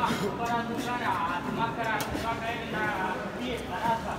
para tu cara, tu máscara se va a caer en la piel, caraza.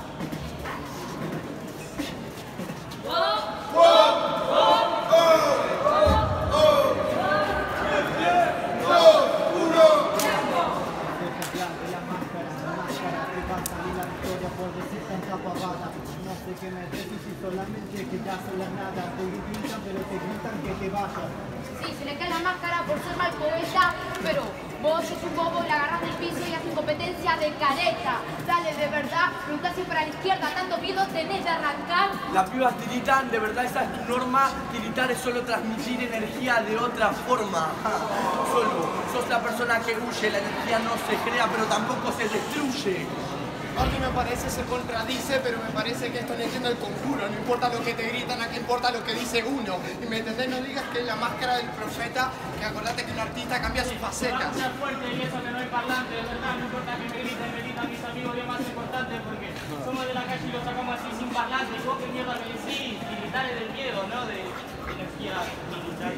No sé qué me decís y solamente que ya son las nada. Te gritan, pero te gritan que te vayas. Sí, se le cae la máscara por ser mal poeta, pero vos sos un bobo, la agarrás del piso y haces competencia de careta. Dale, de verdad, preguntá si para la izquierda tanto miedo tenés de arrancar. Las pibas tiritan, de verdad esa es tu norma. Tiritar es solo transmitir energía de otra forma. Solo, sos la persona que huye, la energía no se crea, pero tampoco se destruye. A mí me parece, se contradice, pero me parece que esto no entiendo el conjuro. No importa lo que te gritan, aquí importa lo que dice uno. Y me entendés, no digas que es la máscara del profeta, que acordate que un artista cambia sus facetas. Sea fuerte y eso que no hay parlante, de verdad, no importa que me gritan mis amigos, y es más importante porque somos de la calle y lo sacamos así sin parlante. ¿Y vos qué mierda me decís? Militar es del miedo, ¿no? De energía militar.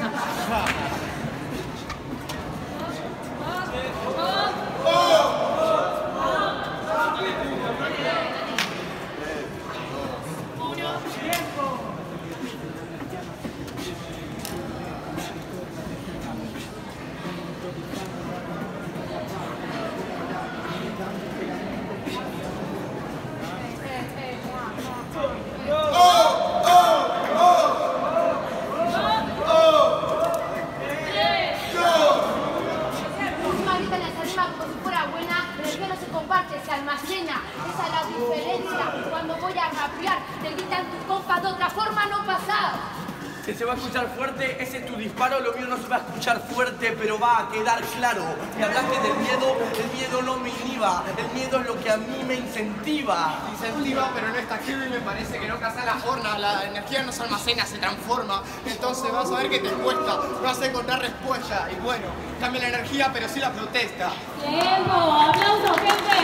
Se almacena, esa es la diferencia. Cuando voy a rapear, te gritan tus compas, de otra forma no pasás. Que se va a escuchar fuerte, ese es tu disparo, lo mío no se va a escuchar fuerte, pero va a quedar claro. Me hablaste del miedo, el miedo no me inhiba, el miedo es lo que a mí me incentiva. Incentiva, pero no está activo y me parece que no casa la forma. La energía no se almacena, se transforma. Entonces vas a ver que te cuesta, vas a encontrar respuesta. Y bueno, cambia la energía, pero sí la protesta. ¡Tiempo! ¡Aplausos, gente!